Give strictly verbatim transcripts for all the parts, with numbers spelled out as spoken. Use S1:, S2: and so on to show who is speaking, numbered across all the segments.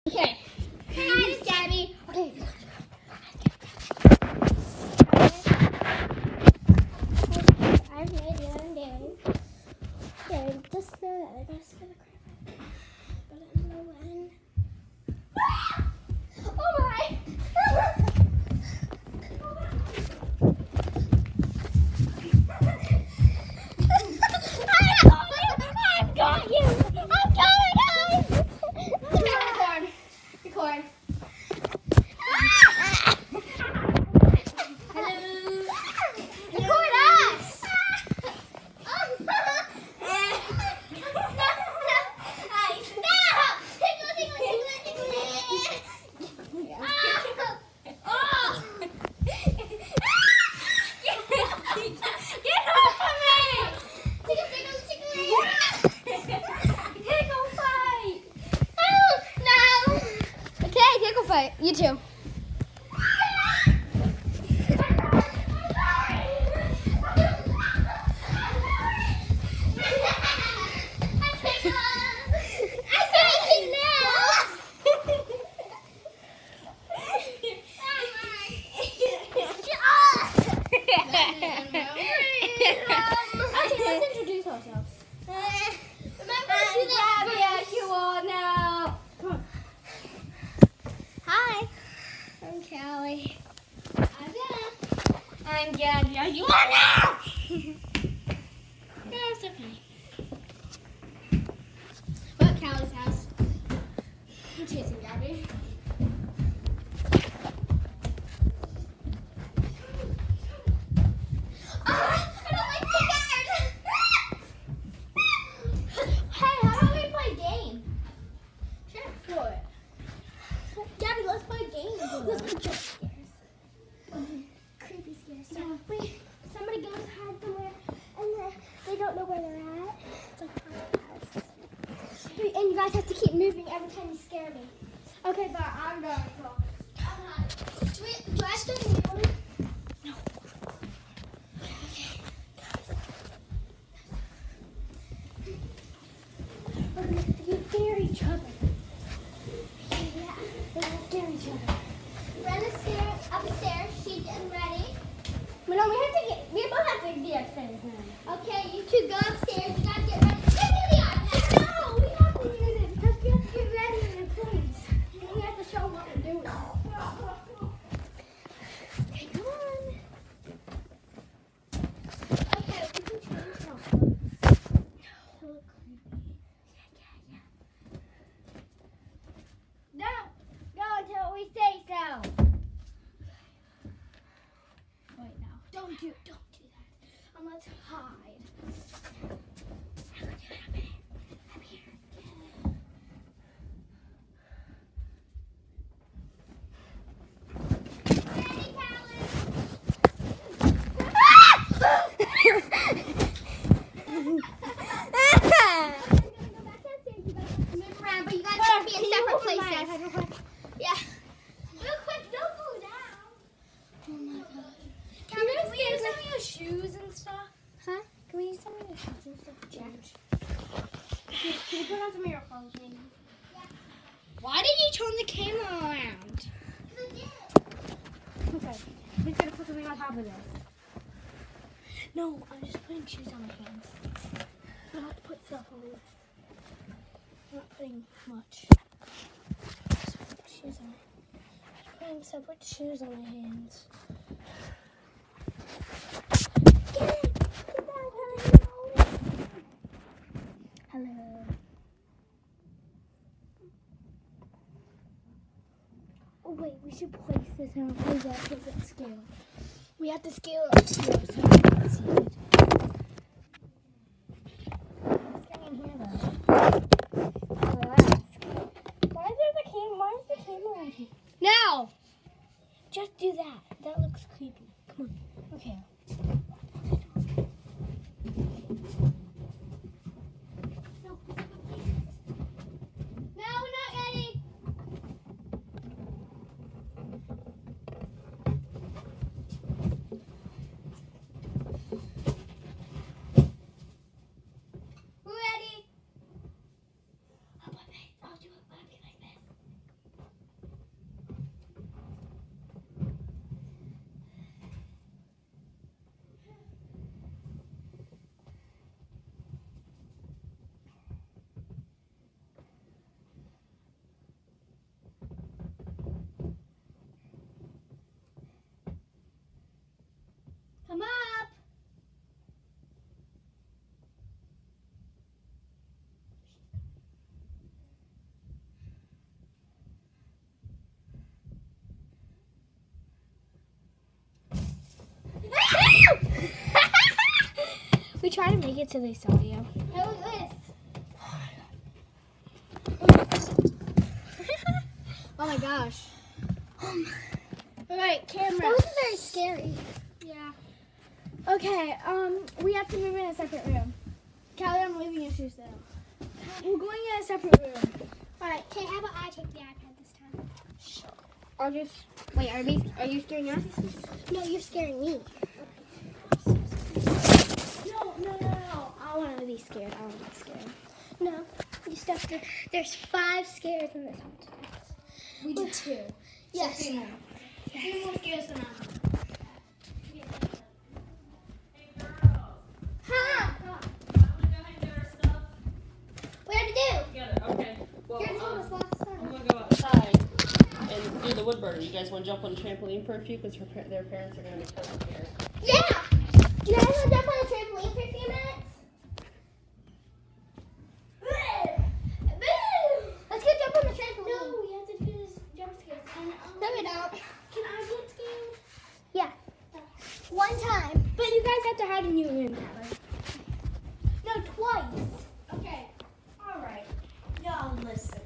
S1: Okay. Hi, it's Gabby. Okay. I've made one day. Okay, just know that I gotta spin a crap. But I don't know when. Oh my! I've got you! I've got it, guys! Record. Record. You too. Okay, let's introduce ourselves. Remember to Gabby as you all know. Come on. Hi. I'm Callie. I'm Jenna. I'm Gabby as you all know. That's so funny. We're at Callie's house. We're chasing Gabby. Let's play jump scares. Um, creepy scares. So we, somebody goes hide somewhere and uh, they don't know where they're at. It's like a house. And you guys have to keep moving every time you scare me. Okay, but I'm going to go. I'm not. Do, we, do I still need one? No. Okay. We're going to scare each other. Yeah, we're going to scare each other. Run upstairs, upstairs, she's getting ready. But no, we have to get, we both have to be upstairs now. Okay, you two go upstairs, you gotta get ready. Give me the iPad. No, we have to use it because we have to get ready in the place. And we have to show what we're doing. Okay, come on. Okay, we can change our clothes. To look creepy. Yeah, yeah, yeah. No, go until we say so. Don't do, don't do that. Um, let's hide. I'll do it up here. Up here. Ready, Callie? Move around, but you guys have to be in separate places. Yeah. Real quick, don't go down. Oh my god. Can we use some of your shoes and stuff? Huh? Can we use some of your shoes and stuff to change? Can, can you put on some of your clothes, maybe? Yeah. Why did you turn the camera around? Because I did. Okay. He's going to put something on top of this. No, I'm just putting shoes on my hands. I have to put stuff on it. I'm not putting much. Just put shoes on it. Just putting separate shoes on my hands. Hello. Oh wait, we should place this in a place that doesn't scale. We have to scale it here so we can see it. It's getting in here though. Why is there the camera? Why is the camera right here? No! Just do that. That looks creepy. Come on. Okay. Ready? I'll do it, Bobby, like this.
S2: try to make it so they saw you.
S1: How was this?
S2: Oh my gosh.
S1: Um, Alright, camera.
S2: That was very scary.
S1: Yeah.
S2: Okay, um, we have to move in a separate room. Callie, I'm leaving your shoes though. We're going in a separate room.
S1: Alright, okay, how about I take the iPad this time?
S2: Sure. I'll just, wait, are we, are you scaring us?
S1: No, you're scaring me.
S2: No, no, no, no. I want to be scared. I want to be scared.
S1: No, you stuffed it. There's five scares in this haunted house.
S2: We did two.
S1: Yes.
S2: So three more. Three more scares than I.
S1: Huh? What do you do?
S3: Together. Okay. Well,
S1: You're told
S3: um,
S1: us last
S3: I'm
S1: time.
S3: gonna go outside and do the wood burner. You guys want to jump on the trampoline for a few? Because their parents are gonna be coming here.
S1: Yeah! Do you guys want to jump on a trampoline for a few minutes? Let's go jump on the trampoline.
S2: No, we have to do this jump scares. And, um,
S1: No, we don't.
S2: Can I get scared?
S1: Yeah. One time.
S2: But you guys have to hide in your room, Tyler.
S1: No, twice.
S3: Okay. All right. Y'all listen.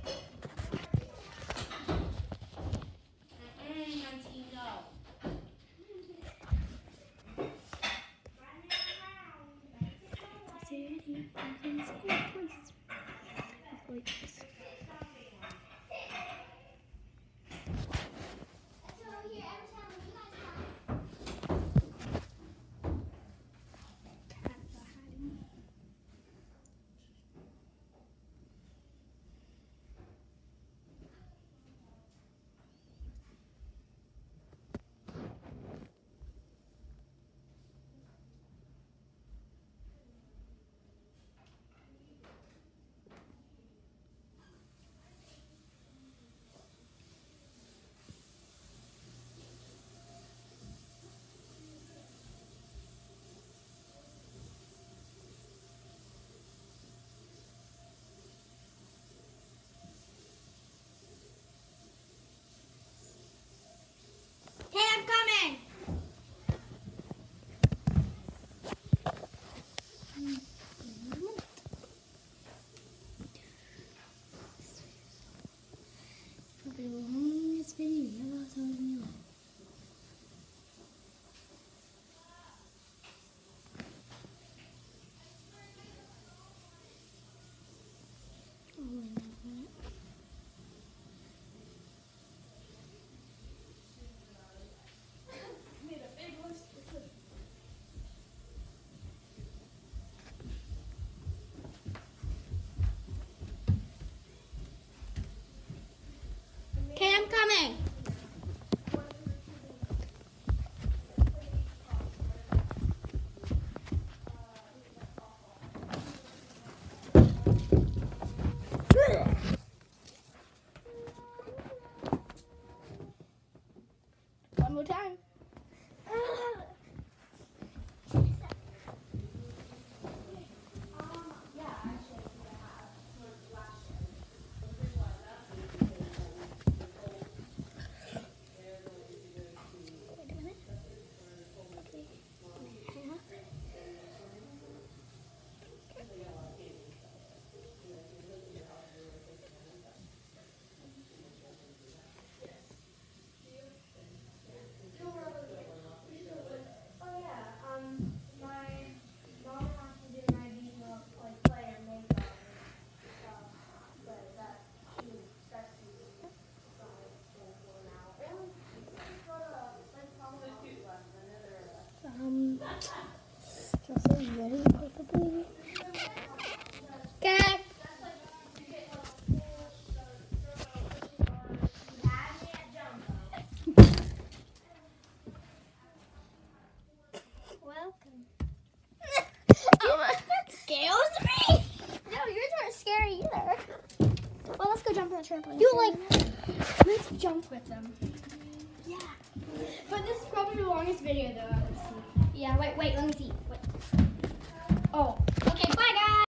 S1: Hey, I'm coming.
S2: Okay, I'm coming. One more time. Um, just a very possibly.
S1: Okay. Welcome.
S2: That scares me.
S1: No, yours weren't scary either. Well, let's go jump on the trampoline.
S2: You like, let's jump with them.
S1: Yeah.
S2: But this is probably the longest video though I've ever seen.
S1: Yeah, wait, wait, let me see. Wait.
S2: Oh,